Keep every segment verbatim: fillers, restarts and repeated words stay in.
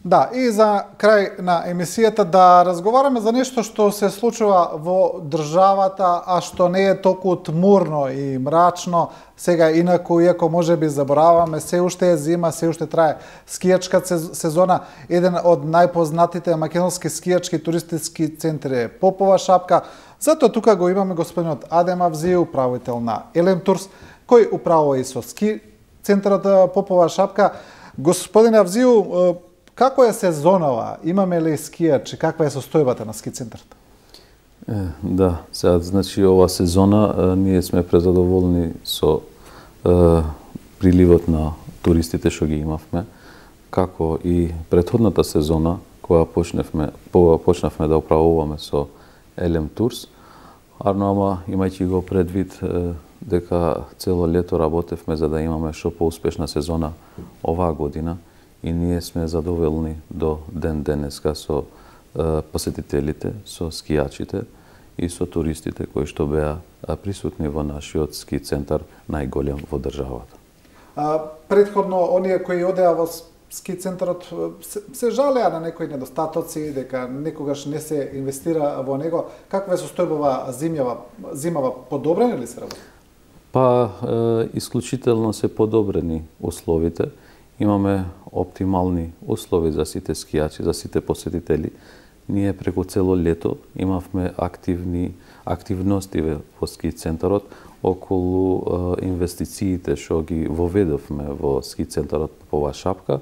Да, и за крај на емисијата да разговараме за нешто што се случува во државата, а што не е толку тмурно и мрачно. Сега, инаку, иако може би забораваме, се уште е зима, се уште трае скијачка сезона. Еден од најпознатите македонски скијачки туристички центри е Попова шапка. Затоа тука го имаме господинот Адем Авзиев, управител на Елем Турс, кој управува и со ски центарот Попова шапка. Господин Авзиев, како е сезонава? Имаме ли скијачи? Каква е состојбата на ски центарот? Е, да, сега, значи, ова сезона е, ние сме презадоволни со е, приливот на туристите што ги имавме, како и претходната сезона, која почнавме, почнавме да управуваме со Елем Турс, арно ама имајќи го предвид е, дека цело лето работевме за да имаме што поуспешна сезона оваа година, и ние сме задоволни до ден денеска со е, посетителите, со скијачите и со туристите кои што беа присутни во нашиот ски центар, најголем во државата. А, предходно, оние кои одеа во ски центарот се, се жалеа на некои недостатоци, дека некогаш не се инвестира во него. Каква е состојбова зимјава, зимава, подобрена ли се работи? Па, е, исклучително се подобрени условите. Имаме оптимални услови за сите скијачи, за сите посетители. Ние преку цело лето имавме активни активности во ски центарот околу е, инвестициите што ги воведовме во ски центарот Попова шапка.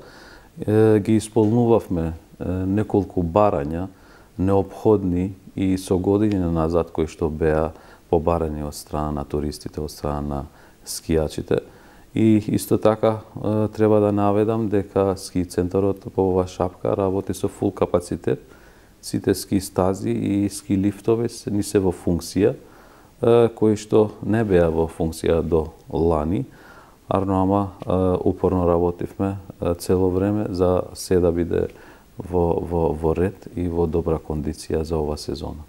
Е, ги исполнувавме е, неколку барања неопходни и со години назад кои што беа побарани од страна на туристите, од страна на скијачите. И исто така треба да наведам дека ски центарот Попова шапка работи со фул капацитет. Сите ски стази и ски лифтови ни се во функција, кои што не беа во функција до лани, арно ама упорно работивме цело време за се да биде во, во, во ред и во добра кондиција за ова сезона.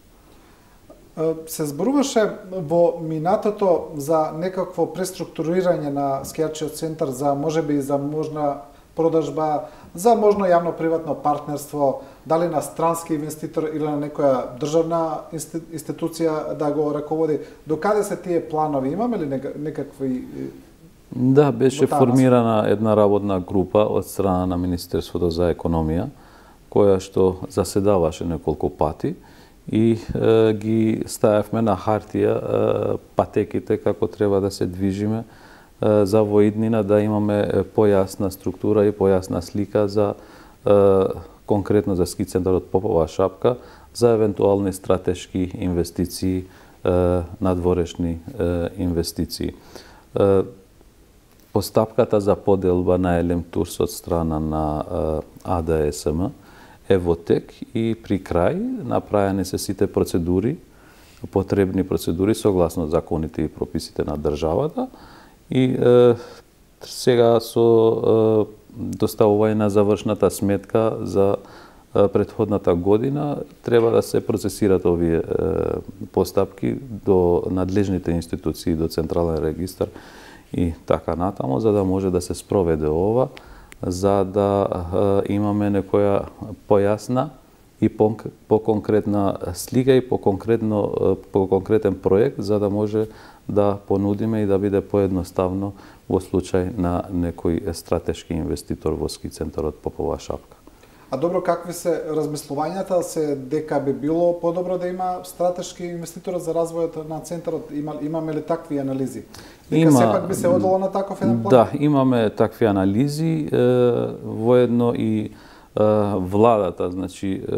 Се зборуваше во минатото за некакво преструктурирање на скијачиот центар, за можеби за можна продажба, за можно јавно-приватно партнерство, дали на странски инвеститор или на некоја државна институција да го раководи. Докаде се тие планови? Имаме ли некакви... Да, беше формирана една работна група од страна на Министерството за економија, која што заседаваше неколку пати, и е, ги ставевме на хартија е, патеките како треба да се движиме е, за во иднина, да имаме појасна структура и појасна слика за е, конкретно за ски центарот Попова шапка, за евентуални стратешки инвестиции, е, надворешни е, инвестиции. Е, постапката за поделба на Елем Турс од страна на е, А Д С М е во тек и при крај направени се сите процедури, потребни процедури согласно законите и прописите на државата, и е, сега со е, доставување на завршната сметка за е, претходната година треба да се процесират овие е, постапки до надлежните институции, до Централен регистар и така натамо, за да може да се спроведе ова, за да е, имаме некоја појасна и по-конкретна слика и по-конкретно по-конкретен проект, за да може да понудиме и да биде поедноставно во случај на некој стратешки инвеститор во ски центарот Попова шапка. А добро, какви се размислувањата, се дека би било подобро да има стратешки инвеститор за развојот на центарот? Има, имаме ли такви анализи? Дека има, сепак би се одело на таков еден план? Да, имаме такви анализи, е, воедно и е, владата, значи, е,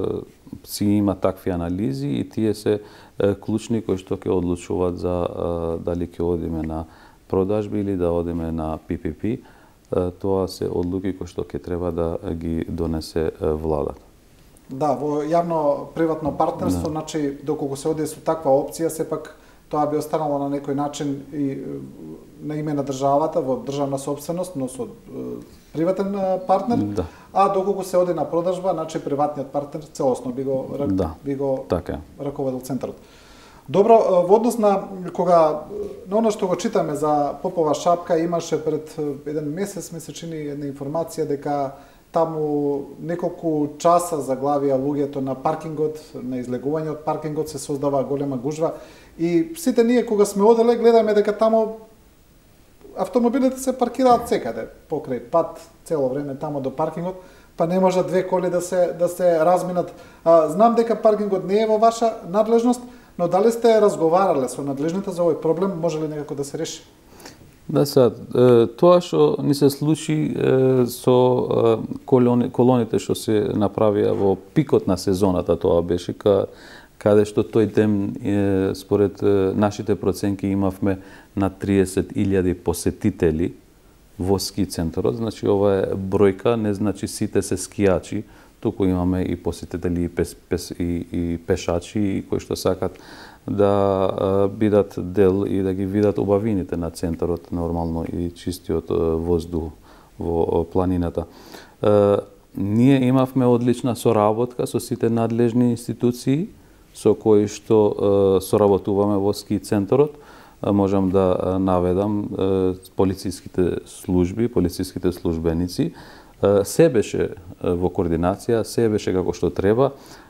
си има такви анализи и тие се е, клучни кои што ќе одлучуваат за е, дали ќе одиме на продажби или да одиме на П П П. Тоа се одлуки кои што ќе треба да ги донесе владата. Да, во јавно-приватно партнерство, да. Значи, доколку се оди со таква опција, сепак тоа би останало на некој начин и на име на државата, во државна собственост, но со приватен партнер, да. А доколку се оди на продажба, значи приватниот партнер целосно би го, да. би го така. раководил центарот. Добро, во однос на кога на оно што го читаме за Попова шапка, имаше пред еден месец, ми се чини една информација дека таму неколку часа заглавија луѓето на паркингот, на излегување од паркингот, се создава голема гужва. И сите ние кога сме оделе гледаме дека таму автомобилите се паркираат секаде покрај пат цело време таму до паркингот, па не може две коли да се да се разминат. А, знам дека паркингот не е во ваша надлежност, но дали сте разговарале со надлежните за овој проблем, може ли некако да се реши? Да, сега, тоа што ни се случи со колони, колоните што се направија во пикот на сезоната, тоа беше каде што тој ден, според нашите проценки, имавме на триесет илјади посетители во ски центарот. Значи, ова е бројка, не значи сите се скијачи, туку имаме и посетители и, пес, пес, и, и пешачи и кои што сакат да бидат дел и да ги видат убавините на центарот, нормално и чистиот воздух во планината. Ние имавме одлична соработка со сите надлежни институции со кои што соработуваме во ски центарот. Можам да наведам полициските служби, полициските службеници. Се беше во координација, се беше како што треба.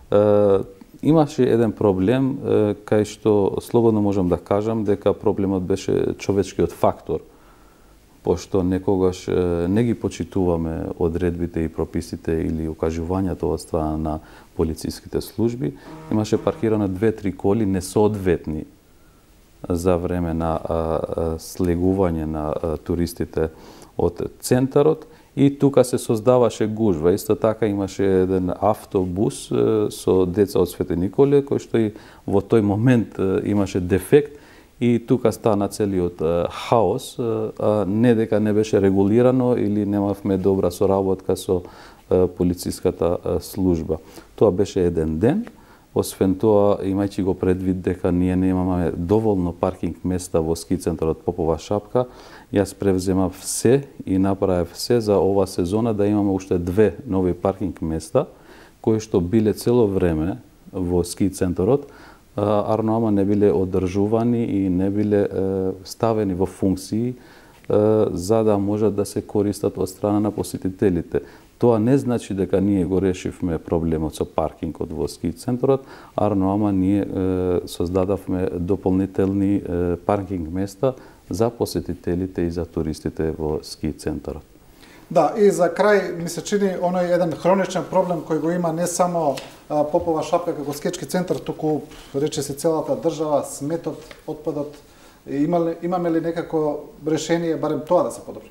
Имаше еден проблем кај што слободно можам да кажам дека проблемот беше човечкиот фактор, пошто некогаш не ги почитуваме одредбите и прописите или укажувањето од страна на полициските служби. Имаше паркирано две-три коли несоодветни за време на слегување на туристите од центарот. И тука се создаваше гужва. Исто така имаше еден автобус со деца од Свети Николе, кој што и во тој момент имаше дефект и тука стана целиот хаос, а не дека не беше регулирано или немавме добра соработка со полициската служба. Тоа беше еден ден. Освен тоа, имајќи го предвид дека ние немаме доволно паркинг места во ски центарот Попова шапка, јас превземав се и направив се за ова сезона да имаме уште две нови паркинг места, кои што биле цело време во ски центарот, арно ама не биле одржувани и не биле ставени во функции за да можат да се користат од страна на посетителите. Тоа не значи дека ние го решивме проблемот со паркингот во ски центарот, арно ама ние е, создадавме дополнителни е, паркинг места за посетителите и за туристите во ски центарот. Да, и за крај ми се чини оној еден хроничен проблем кој го има не само а, Попова шапка како скечки центар, туку рече се целата држава, сметот, отпадот. Има, имаме ли некако решение барем тоа да се подобри?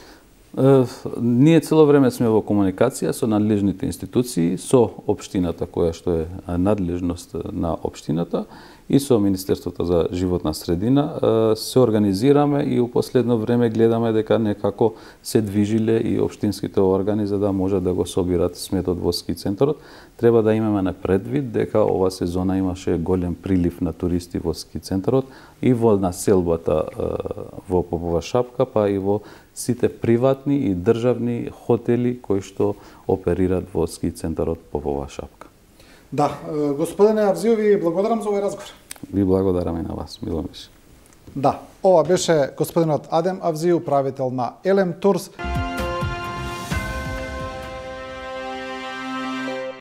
Ние цело време сме во комуникација со надлежните институции, со општината која што е надлежност на општината и со Министерството за животна средина. Се организираме и у последно време гледаме дека некако се движиле и општинските органи за да можат да го собират сметот во ски центарот. Треба да имаме на предвид дека ова сезона имаше голем прилив на туристи во ски центарот и во населбата во Попова шапка, па и во сите приватни и државни хотели кои што оперират во ски центарот Попова шапка. Да, господине Авзију, ви благодарам за овој разговор. Ви благодарам и на вас, Миломиш. Да, ова беше господинот Адем Авзију, управител на Елем Турс.